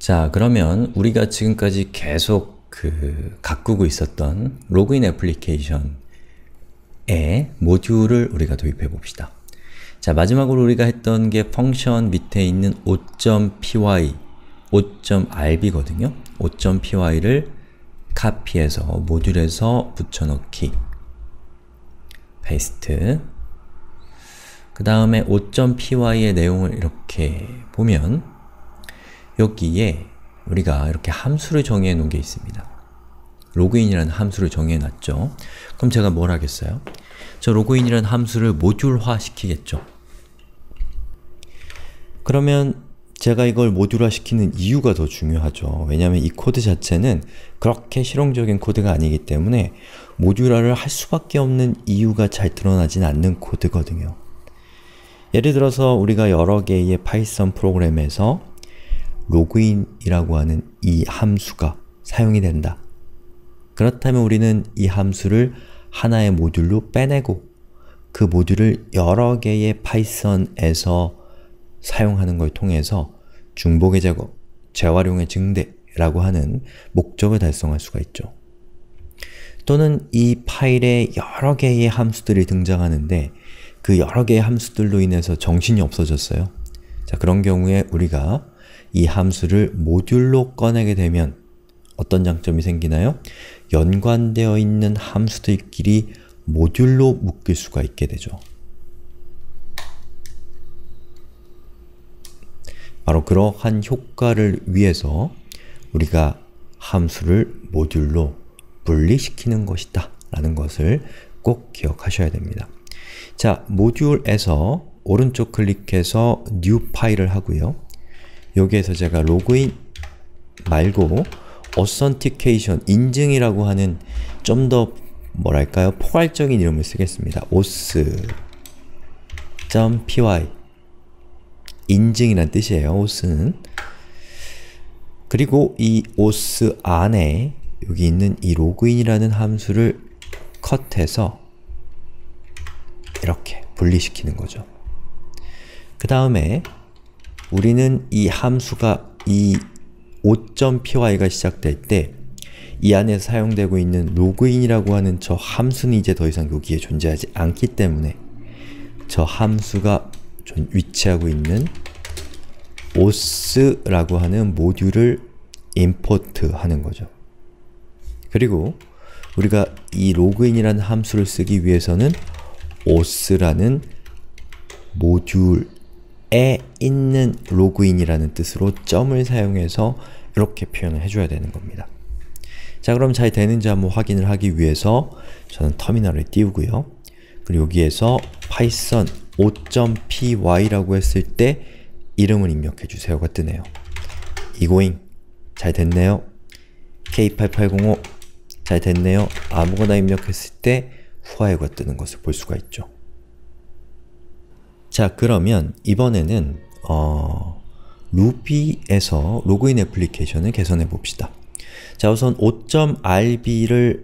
자, 그러면 우리가 지금까지 계속 가꾸고 있었던 로그인 애플리케이션의 모듈을 우리가 도입해 봅시다. 자, 마지막으로 우리가 했던 게 펑션 밑에 있는 5.py, 5.rb거든요. 5.py를 카피해서 모듈에서 붙여넣기, 페이스트. 그 다음에 5.py의 내용을 이렇게 보면 여기에 우리가 이렇게 함수를 정의해 놓은 게 있습니다. 로그인이라는 함수를 정의해 놨죠. 그럼 제가 뭘 하겠어요? 저 로그인이라는 함수를 모듈화 시키겠죠. 그러면 제가 이걸 모듈화 시키는 이유가 더 중요하죠. 왜냐하면 이 코드 자체는 그렇게 실용적인 코드가 아니기 때문에 모듈화를 할 수밖에 없는 이유가 잘 드러나진 않는 코드거든요. 예를 들어서 우리가 여러 개의 파이썬 프로그램에서 로그인이라고 하는 이 함수가 사용이 된다. 그렇다면 우리는 이 함수를 하나의 모듈로 빼내고 그 모듈을 여러 개의 파이썬에서 사용하는 걸 통해서 중복의 제거, 재활용의 증대라고 하는 목적을 달성할 수가 있죠. 또는 이 파일에 여러 개의 함수들이 등장하는데 그 여러 개의 함수들로 인해서 정신이 없어졌어요. 자, 그런 경우에 우리가 이 함수를 모듈로 꺼내게 되면 어떤 장점이 생기나요? 연관되어 있는 함수들끼리 모듈로 묶일 수가 있게 되죠. 바로 그러한 효과를 위해서 우리가 함수를 모듈로 분리시키는 것이다 라는 것을 꼭 기억하셔야 됩니다. 자, 모듈에서 오른쪽 클릭해서 New 파일을 하고요. 여기에서 제가 로그인 말고 authentication, 인증이라고 하는 좀 더 뭐랄까요? 포괄적인 이름을 쓰겠습니다. auth.py 인증이란 뜻이에요. auth는. 그리고 이 auth 안에 여기 있는 이 로그인이라는 함수를 컷해서 이렇게 분리시키는 거죠. 그 다음에 우리는 이 함수가 이 5.py가 시작될 때 이 안에 사용되고 있는 로그인이라고 하는 저 함수는 이제 더 이상 여기에 존재하지 않기 때문에 저 함수가 위치하고 있는 auth라고 하는 모듈을 import 하는 거죠. 그리고 우리가 이 로그인이라는 함수를 쓰기 위해서는 auth라는 모듈에 있는 로그인이라는 뜻으로 점을 사용해서 이렇게 표현을 해줘야 되는 겁니다. 자, 그럼 잘 되는지 한번 확인을 하기 위해서 저는 터미널을 띄우고요. 그리고 여기에서 python 5.py라고 했을 때 이름을 입력해주세요가 뜨네요. egoing 잘 됐네요. K8805 잘 됐네요. 아무거나 입력했을 때 후하여가 뜨는 것을 볼 수가 있죠. 자, 그러면 이번에는 루비에서 로그인 애플리케이션을 개선해 봅시다. 자, 우선 5.rb를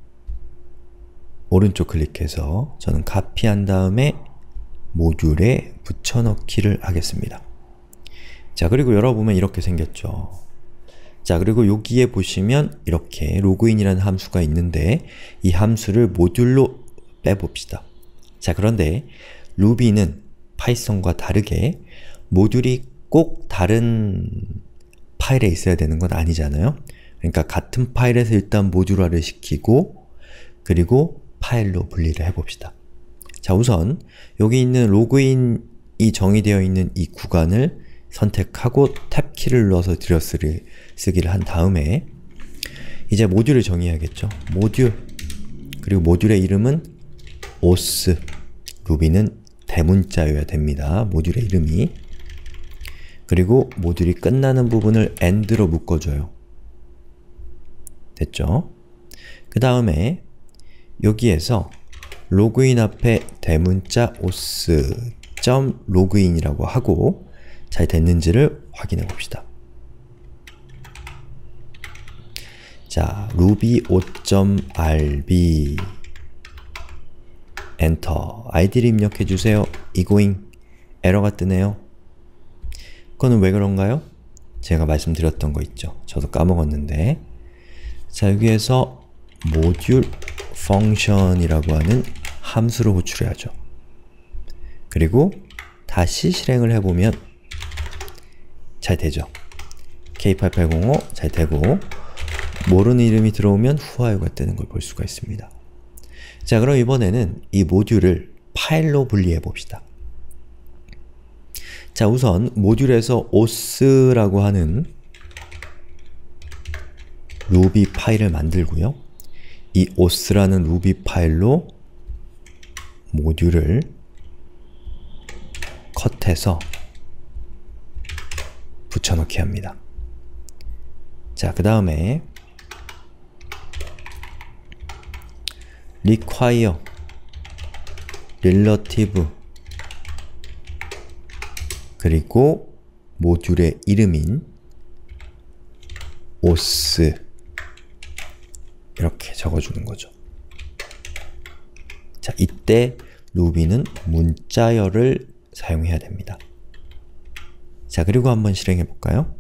오른쪽 클릭해서 저는 카피한 다음에 모듈에 붙여넣기를 하겠습니다. 자, 그리고 열어보면 이렇게 생겼죠. 자, 그리고 여기에 보시면 이렇게 로그인이라는 함수가 있는데 이 함수를 모듈로 빼봅시다. 자, 그런데 루비는 파이썬과 다르게 모듈이 꼭 다른 파일에 있어야 되는 건 아니잖아요. 그러니까 같은 파일에서 일단 모듈화를 시키고 그리고 파일로 분리를 해봅시다. 자, 우선 여기 있는 로그인이 정의되어 있는 이 구간을 선택하고 탭키를 눌러서 들여쓰기를 한 다음에 이제 모듈을 정의해야겠죠. 모듈, 그리고 모듈의 이름은 auth, 루비는 대문자여야 됩니다. 모듈의 이름이. 그리고 모듈이 끝나는 부분을 end로 묶어줘요. 됐죠? 그 다음에 여기에서 로그인 앞에 대문자 auth.login이라고 하고 잘 됐는지를 확인해 봅시다. 자, ruby 5.rb 엔터. 아이디를 입력해 주세요. egoing 에러가 뜨네요. 그거는 왜 그런가요? 제가 말씀드렸던 거 있죠. 저도 까먹었는데, 자, 여기에서 모듈 function이라고 하는 함수를 호출해야죠. 그리고 다시 실행을 해보면 잘 되죠. K8805 잘 되고, 모르는 이름이 들어오면 후하유가 뜨는 걸 볼 수가 있습니다. 자, 그럼 이번에는 이 모듈을 파일로 분리해 봅시다. 자, 우선 모듈에서 os라고 하는 루비 파일을 만들고요. 이 os라는 루비 파일로 모듈을 컷해서 붙여넣기 합니다. 자, 그 다음에 require relative 그리고 모듈의 이름인 os 이렇게 적어주는 거죠. 자, 이때 루비는 문자열을 사용해야 됩니다. 자, 그리고 한번 실행해 볼까요?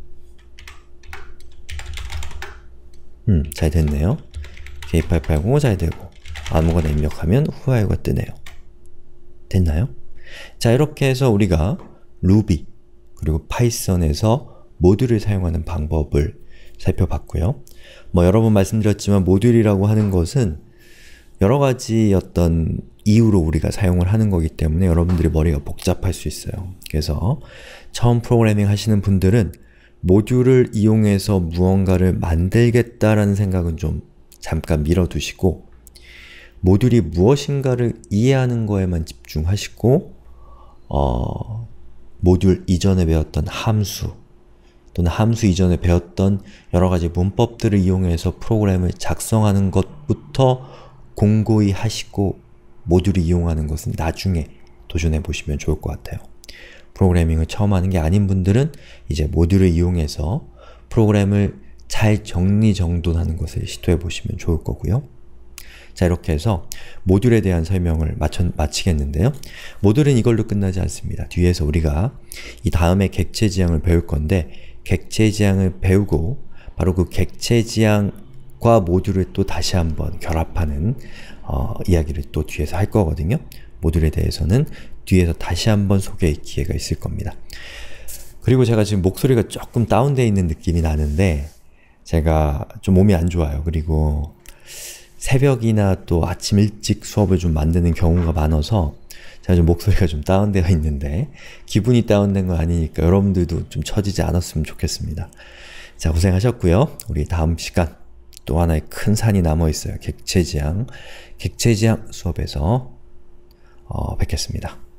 잘 됐네요. K8805 잘 되고 아무거나 입력하면 후하유가 뜨네요. 됐나요? 자, 이렇게 해서 우리가 루비 그리고 파이썬에서 모듈을 사용하는 방법을 살펴봤고요. 뭐 여러 번 말씀드렸지만 모듈이라고 하는 것은 여러 가지 어떤 이유로 우리가 사용을 하는 거기 때문에 여러분들이 머리가 복잡할 수 있어요. 그래서 처음 프로그래밍 하시는 분들은 모듈을 이용해서 무언가를 만들겠다라는 생각은 좀 잠깐 밀어두시고 모듈이 무엇인가를 이해하는 거에만 집중하시고 모듈 이전에 배웠던 함수 또는 함수 이전에 배웠던 여러가지 문법들을 이용해서 프로그램을 작성하는 것부터 공고히 하시고 모듈을 이용하는 것은 나중에 도전해 보시면 좋을 것 같아요. 프로그래밍을 처음 하는 게 아닌 분들은 이제 모듈을 이용해서 프로그램을 잘 정리정돈하는 것을 시도해 보시면 좋을 거고요. 자, 이렇게 해서 모듈에 대한 설명을 마치겠는데요. 모듈은 이걸로 끝나지 않습니다. 뒤에서 우리가 이 다음에 객체지향을 배울 건데 객체지향을 배우고 바로 그 객체지향과 모듈을 또 다시 한번 결합하는 이야기를 또 뒤에서 할 거거든요. 모듈에 대해서는 뒤에서 다시 한번 소개할 기회가 있을 겁니다. 그리고 제가 지금 목소리가 조금 다운되어 있는 느낌이 나는데 제가 좀 몸이 안 좋아요. 그리고 새벽이나 또 아침 일찍 수업을 좀 만드는 경우가 많아서 제가 좀 목소리가 좀 다운되어 있는데 기분이 다운된 거 아니니까 여러분들도 좀 처지지 않았으면 좋겠습니다. 자, 고생하셨고요. 우리 다음 시간 또 하나의 큰 산이 남아있어요. 객체지향 수업에서 뵙겠습니다.